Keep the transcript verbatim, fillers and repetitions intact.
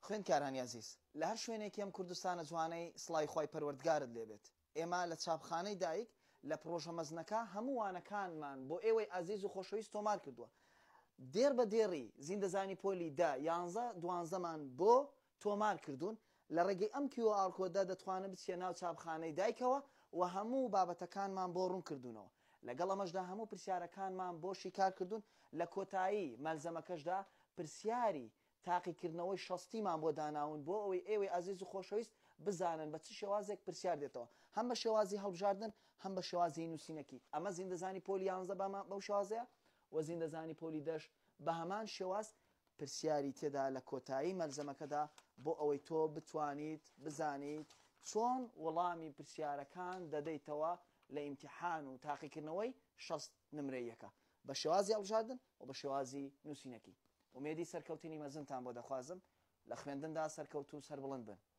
خوێندکارانی عزیز لە هەر شوێنێکی ئەم کوردستانە جوانەی سڵای خۆی پەروەردگارت لێبێت. ئێمە لە چاپخانەی دایک لە پرۆژە مەزنەکە هەموو وانەکانمان بۆ ئێوەی عزیز و خۆشەویست تۆمار کردووە. دێر بە دێڕی زیندەزانی پۆلی دا یانزە دوانزەمان بۆ تۆمار کردوون لە ڕێگەی ئەم کیو ئار کۆدە دەتوانن بچێ ناو چاپخانەی دایکەوە و هەموو بابەتەکانمان بۆ ڕوون کردوونەوە. لەگەڵ ئەمەشدا هەموو پرسیارەکانمان بۆ شیکار کردوون. لە کۆتایی مەلزەمەکەشدا پرسیاری تاقیکردنەوەی شەستیمان بۆ داناون بۆ ئەوەی ئێوەی عزیز و خۆشەویست بزانن بە چ شێوازێک پرسیار دێتەوە، هەم بە شێوازی هەڵبژاردن هەم بە شێوازی نووسینەکی. ئەمە زیندەزانی پۆلی یانزە بەو شێوازەیە و زیندەزانی پۆلی دەش بە هەمان شێواز پرسیاری تێدا لە کۆتایی مەلزەمەکەدا بۆ ئەوەی تۆ بتوانیت بزانیت چۆن وەڵامی پرسیارەکان دەدەیتەوە لە ئیمتیحان و تاقیکردنەوەی شەست نمرەیەکە بە شێوازی هەڵبژاردن و بە شێوازی نووسینەکی. ومێدی سەرکەوتنی مەزنتان بۆ دەخوازم لە خوێندندا سەرکەوت و سەربڵند بن.